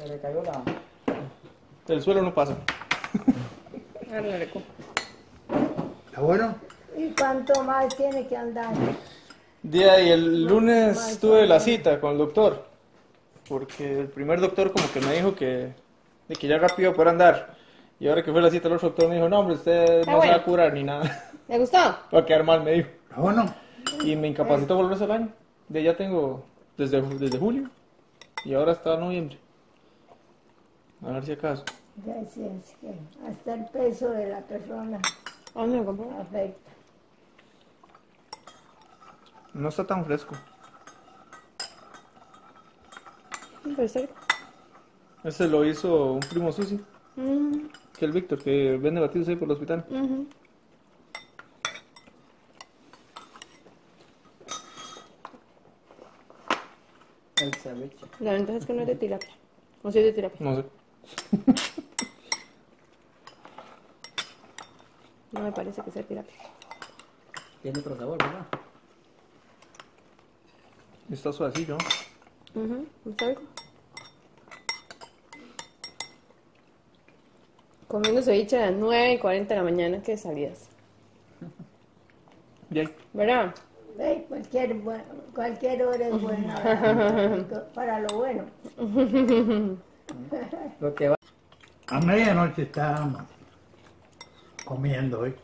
Se le cayó la... El suelo no pasa. Ahora la recojo. ¿Está bueno? ¿Y cuánto más tiene que andar? Día y el lunes tuve la cita con el doctor. Porque el primer doctor como que me dijo de que ya rápido poder andar. Y ahora que fue la cita el otro doctor me dijo, no hombre, usted no se va a curar ni nada. ¿Le gustó? Va a quedar mal, me dijo. ¿Está bueno? Y me incapacitó por el resto del año. De ya tengo desde julio. Y ahora está noviembre. A ver si acaso. Ya sí, es que hasta el peso de la persona ¿A dónde lo compró? afecta. No está tan fresco. Pero cerca. Ese lo hizo un primo Susi, Ujú, que el Víctor, que vende batidos ahí por el hospital. ujú. El ceviche. La ventaja es que no es de tilapia. O sí es de tilapia. No sé. No me parece que sea tilapia. Tiene otro sabor, ¿verdad? Está suavecillo. ¿Está rico? Comiendo ceviche a las 9:40 de la mañana, ¿qué salidas? Y ahí. ¿Verdad? Ve, cualquier hora es buena para lo bueno. Lo que va... A medianoche estábamos comiendo hoy.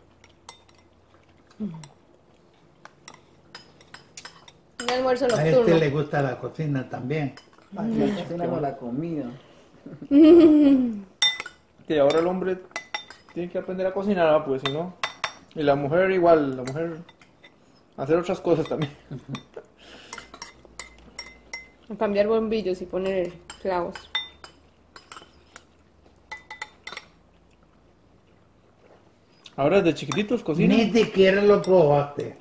Un almuerzo A nocturno. le gusta la cocina también. Cocinamos la comida. Que ahora el hombre tiene que aprender a cocinar, ¿verdad? Pues si no. Y la mujer igual, la mujer hacer otras cosas también. A cambiar bombillos y poner clavos. Ahora desde chiquititos cocinan. Ni siquiera lo probaste.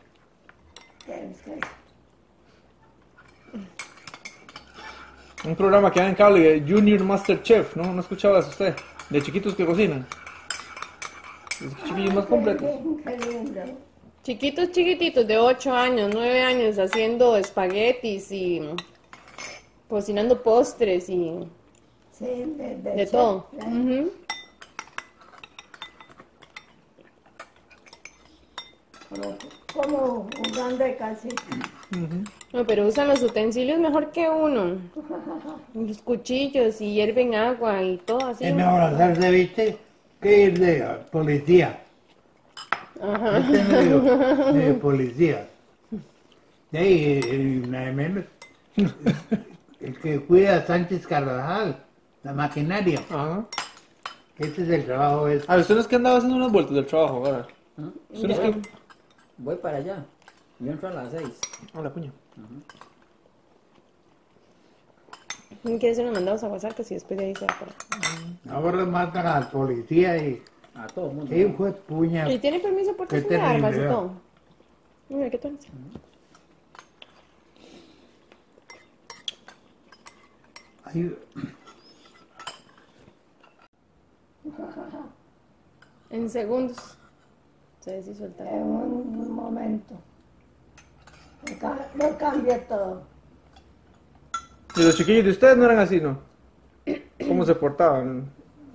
Un programa que hay en cable de Junior Master Chef, ¿no? ¿No escuchabas usted? De chiquitos que cocinan. Los chiquillos más completos. Qué lindo. Chiquitos, chiquititos, de 8 años, 9 años, haciendo espaguetis y cocinando postres y Sí, de todo. Ujú. Como jugando de casita. No, pero usan los utensilios mejor que uno. Los cuchillos y hierven agua y todo así. Es mejor hacer ceviche que ir de policía. Este medio policía. Y ahí, nada menos. El que cuida a Sánchez Carvajal, la maquinaria. Ajá. Este es el trabajo. A ver, usted no es que andaba haciendo unas vueltas del trabajo, ahora. Usted no es que... Voy para allá. Yo entro a las 6. Ah, la puña. ¿Quién quiere hacer unos mandados a WhatsApp? Que si después de ahí se va para... Ahora matan al policía y... A todo el mundo. Hijo de puña. Y tiene permiso por Qué de armas y terrible, todo. Mira, ¿qué tal? Ay, En segundos. Se deshizo el En talón. un momento. Lo cambia todo. Y los chiquillos de ustedes no eran así, ¿no? ¿Cómo se portaban?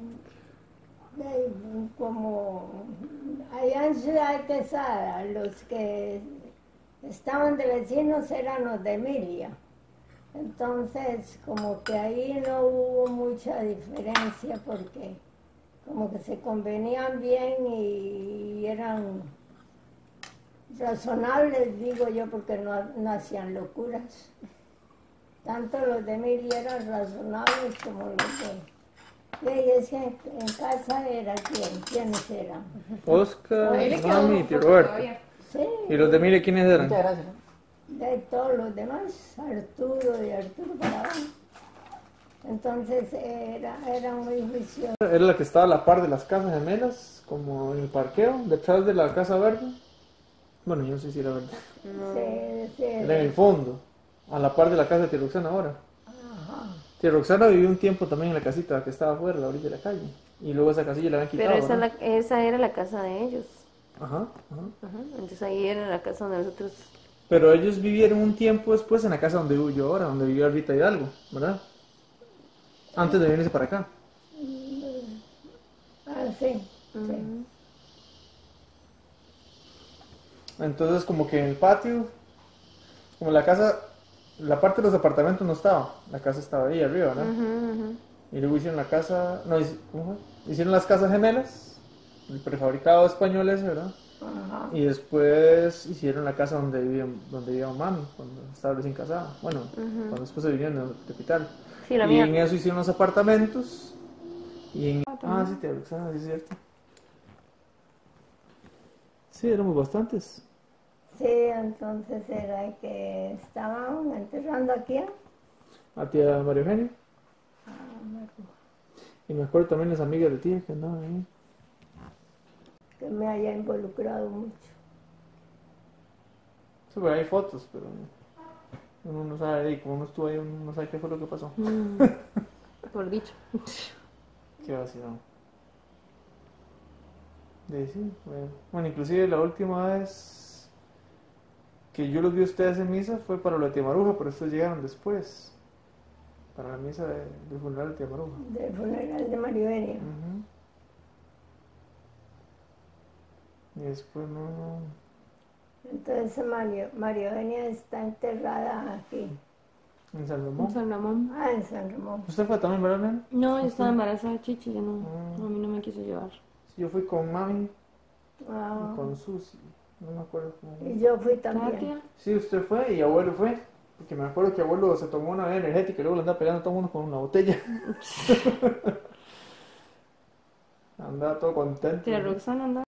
Como allá en Ciudad Quesada, los que estaban de vecinos eran los de Emilia. Entonces, como que ahí no hubo mucha diferencia porque como que se convenían bien y eran razonables, digo yo, porque no hacían locuras. Tanto los de Emilia eran razonables como los de... Y es que en casa era ¿quiénes eran? Oscar, Ahí le quedó Mami y un tío poco Roberto. todavía. Sí, ¿Y los de Mire quiénes eran? Muchas gracias. de todos los demás, Arturo y Arturo para abajo. Entonces era muy juicioso. Era la que estaba a la par de las casas gemelas, como en el parqueo, detrás de la casa verde. Bueno, yo no sé si era verde. Sí, Era en el fondo, a la par de la casa de tía Roxana ahora. Ajá. Tía Roxana vivió un tiempo también en la casita que estaba afuera, a la orilla de la calle. Y luego esa casilla la habían quitado. Pero esa, ¿no? esa era la casa de ellos. Ajá, ajá. Ajá. Entonces ahí era la casa donde nosotros... Pero ellos vivieron un tiempo después en la casa donde vivo yo ahora, donde vivía Rita Hidalgo, ¿verdad? Antes de venirse para acá. Ah, sí, sí. Entonces como que en el patio, como la casa, la parte de los apartamentos no estaba, la casa estaba ahí arriba, ¿no? Y luego hicieron la casa, no, ¿cómo fue? Hicieron las casas gemelas, el prefabricado español ese, ¿verdad? Ajá. Y después hicieron la casa donde vivía mami, cuando estaba recién casada. Bueno, cuando después se vinieron de Capital. Sí, la Y mía. en eso hicieron los apartamentos. Y en... también. sí, tía Roxana, sí es cierto. Sí, éramos bastantes. Sí, entonces era que estaban enterrando aquí. A tía María Eugenia. Y me acuerdo también las amigas de tía que andaban ahí. Que me haya involucrado mucho. Sí, pero hay fotos, pero uno no sabe, y como uno estuvo ahí, uno no sabe qué fue lo que pasó. Por dicho. Qué vacilón. Sí, bueno, inclusive la última vez que yo los vi a ustedes en misa fue para lo de tía Maruja, pero estos llegaron después. Para la misa del funeral de tía Maruja. Del funeral de María Eugenia. Ujú. Y después no... Entonces María Eugenia está enterrada aquí. En San En Ramón. San Ramón. Ah, en San Ramón. ¿Usted fue también, verdad, nena? No, yo estaba embarazada de Chichi, ya no. Ah. A mí no me quiso llevar. Sí, yo fui con mami Ah, y con Susi. No me acuerdo cómo. y yo fui ¿Katia? también. Sí, usted fue y abuelo fue. Porque me acuerdo que abuelo se tomó una bebida energética y luego le andaba pegando a todo el mundo con una botella. Andaba todo contento. Tía Roxana andaba.